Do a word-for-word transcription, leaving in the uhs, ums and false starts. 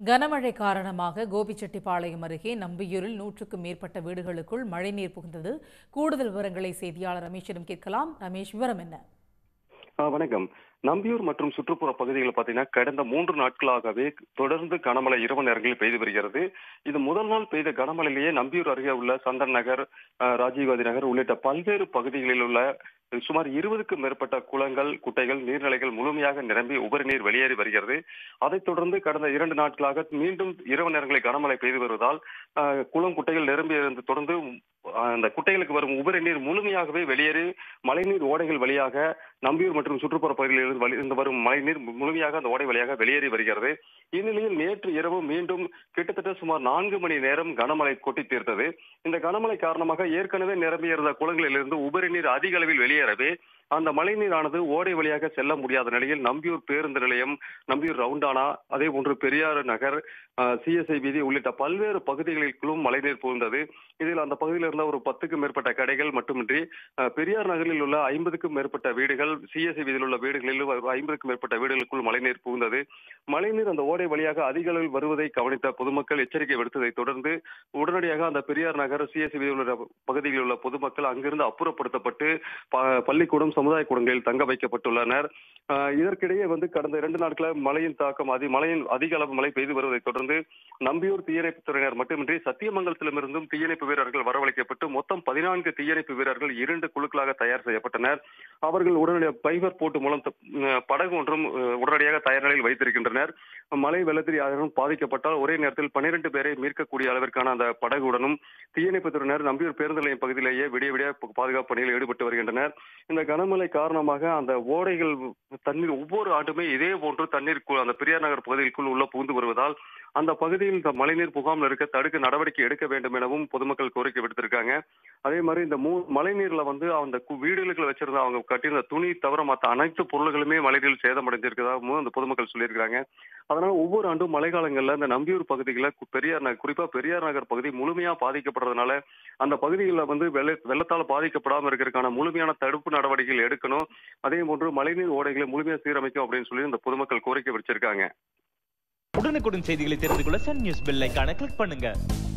கனமழை காரணமாக கோபிச்செட்டிப்பாளையம் அருகே நம்பியூரில் நூற்றுக்கும் மேற்பட்ட வீடுகளுக்குள் மழைநீர் புகுந்தது. கூடுதல் விவரங்களை செய்தியாளர் ரமேஷிடம் கேட்கலாம். ரமேஷ், விவரம் என்ன? வணக்கம். நம்பியூர் மற்றும் சுற்றுப்புற பகுதிகளில் பார்த்தீங்கன்னா கடந்த மூன்று நாட்களாகவே தொடர்ந்து கனமழை இரவு நேரங்களில் பெய்து வருகிறது. இது முதல் நாள் பெய்த கனமழையிலேயே நம்பியூர் அருகே உள்ள சந்தன் நகர், ராஜீவ்காந்தி நகர் உள்ளிட்ட பல்வேறு பகுதிகளில் உள்ள சுமார் இருபதுக்கும் மேற்பட்ட குளங்கள், குட்டைகள், நீர்நிலைகள் முழுமையாக நிரம்பி உபரி நீர் வெளியேறி வருகிறது. அதைத் தொடர்ந்து கடந்த இரண்டு நாட்களாக மீண்டும் இரவு நேரங்களில் கனமழை பெய்து வருவதால் குளம், குட்டைகள் நிரம்பி இருந்து தொடர்ந்து அந்த குட்டைகளுக்கு வரும் உபரி நீர் முழுமையாகவே வெளியேறி மழைநீர் ஓடைகள் வழியாக நம்பியூர் மற்றும் சுற்றுப்புற பகுதிகளில் இருந்து வரும் மழைநீர் முழுமையாக அந்த ஓடை வழியாக வெளியேறி வருகிறது. இந்நிலையில் நேற்று இரவு மீண்டும் கிட்டத்தட்ட சுமார் நான்கு மணி நேரம் கனமழை கொட்டி தீர்த்தது. இந்த கனமழை காரணமாக ஏற்கனவே நிரம்பியிருந்த குளங்களிலிருந்து உபரி நீர் அதிக அளவில் வெளியேறவே அந்த மழைநீரானது ஓடை வழியாக செல்ல முடியாத நிலையில் நம்பியூர் பேருந்து நிலையம், நம்பியூர் ரவுண்டானா, அதே போன்று பெரியார் நகர், சிஎஸ்ஐ வீதி உள்ளிட்ட பல்வேறு பகுதிகளுக்கும் மழைநீர் புகுந்தது. இதில் அந்த பகுதியில் இருந்த ஒரு பத்துக்கும் மேற்பட்ட கடைகள் மட்டுமின்றி பெரியார் நகரில் உள்ள ஐம்பதுக்கும் மேற்பட்ட வீடுகள், சிஎஸ்ஐ வீதியில் உள்ள வீடுகளில் ஐம்பதுக்கும் மேற்பட்ட வீடுகளுக்குள் மழைநீர் புகுந்தது. மழைநீர் அந்த ஓடை வழியாக அதிக அளவில் வருவதை கவனித்த பொதுமக்கள் எச்சரிக்கை விடுத்ததை தொடர்ந்து உடனடியாக அந்த பெரியார் நகர், சிஎஸ்ஐ வீதியில் உள்ள பகுதிகளில் உள்ள பொதுமக்கள் அங்கிருந்து அப்புறப்படுத்தப்பட்டு பள்ளிக்கூடம், சமுதாய கூடங்களில் தங்க வைக்கப்பட்டுள்ளனர். இதற்கிடையே வந்து கடந்த இரண்டு நாட்களாக மழையின் தாக்கம் அதி மழையின் அதிக அளவு மழை பெய்து வருவதை தொடர்ந்து நம்பியூர் தீயணைப்புத் துறையினர் மட்டுமின்றி சத்தியமங்கலத்திலிருந்தும் தீயணைப்பு வீரர்கள் வரவழைக்கப்பட்டு மொத்தம் பதினான்கு தீயணைப்பு வீரர்கள் இரண்டு குழுக்களாக தயார் செய்யப்பட்டனர். அவர்கள் உடனடியாக பைபர் போட்டு மூலம் படகு ஒன்றும் உடனடியாக தயார் நிலையில் வைத்திருக்கின்றனர். மழை வெள்ளத்தில் யாரும் பாதிக்கப்பட்டால் ஒரே நேரத்தில் பனிரெண்டு பேரை மீட்கக்கூடிய அளவிற்கான அந்த படகுடனும் தீயணைப்பு துறையினர் நம்பியூர் பேருந்து நிலையம் பகுதியிலேயே விடிய விடிய பாதுகாப்பு பணியில் ஈடுபட்டு வருகின்றனர். இந்த கனமழை காரணமாக அந்த ஓடைகள் தண்ணீர் ஒவ்வொரு ஆண்டுமே இதே போன்று தண்ணீர் அந்த பெரியார் நகர் பகுதிக்குள் உள்ள புகுந்து வருவதால் அந்த பகுதியில் இந்த மழைநீர் புகாமல் இருக்க தடுக்க நடவடிக்கை எடுக்க வேண்டும் எனவும் பொதுமக்கள் கோரிக்கை விடுத்திருக்காங்க. அதே மாதிரி இந்த மூ மழைநீர்ல வந்து அந்த வீடுகளுக்கு வச்சிருந்த அவங்க கட்டியிருந்த துணி தவிர மற்ற அனைத்து பொருள்களுமே மழைநீரில் சேதமடைஞ்சிருக்கிறதாகவும் அந்த பொதுமக்கள் சொல்லியிருக்காங்க. அதனால ஒவ்வொரு ஆண்டும் மழை காலங்களில் இந்த நம்பியூர் பகுதிகளில் பெரியார் நகர், குறிப்பா பெரியார் நகர் பகுதி முழுமையா பாதிக்கப்படுறதுனால அந்த பகுதிகளில் வந்து வெள்ள வெள்ளத்தால் பாதிக்கப்படாமல் இருக்கிறதுக்கான முழுமையான தடுப்பு நடவடிக்கைகள் எடுக்கணும். அதே போன்று மழைநீர் ஓடைகளை முழுமையாக சீரமைக்கும் அப்படின்னு சொல்லி இந்த பொதுமக்கள் கோரிக்கை விடுச்சிருக்காங்க. உடனுக்குடன் செய்திகளை தெரிந்து கொள்ள சன் நியூஸ் பெல் ஐகானை கிளிக் பண்ணுங்க.